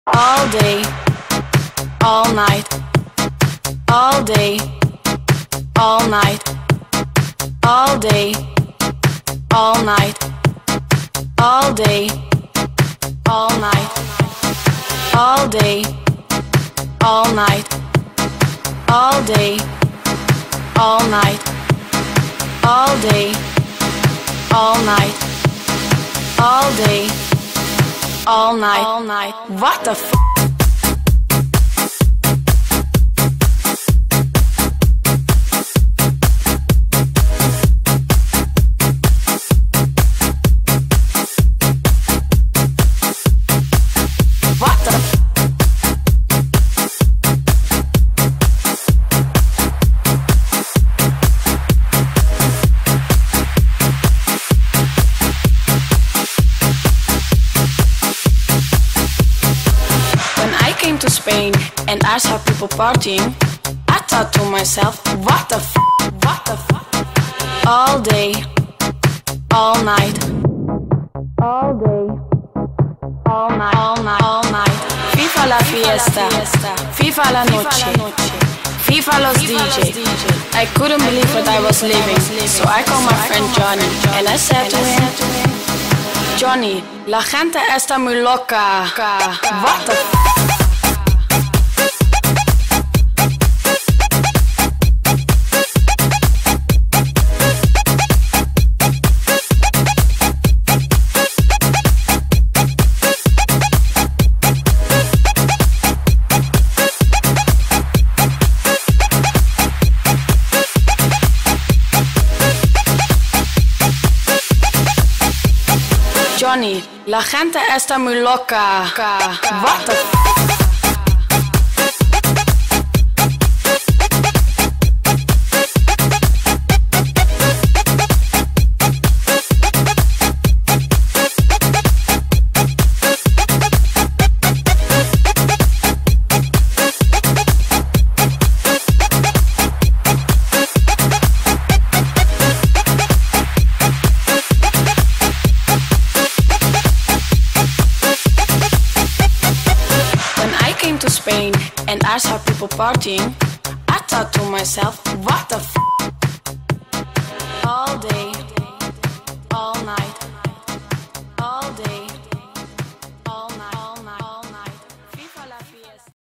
All day, all night, all day, all night, all day, all night, all day, all night, all day, all night, all day, all night, all day, all night, all day, all night. What the f? To Spain and I saw people partying, I thought to myself, what the f, what the f? All day, all night, all day, all night, all night, all night. FIFA la fiesta, FIFA la noche, FIFA los DJs. I couldn't believe what I was living, so I called my friend Johnny and I said to him, Johnny, la gente está muy loca. What the f? Johnny, la gente está muy loca. What the f? To Spain and I saw people partying, I thought to myself, what the f? All day.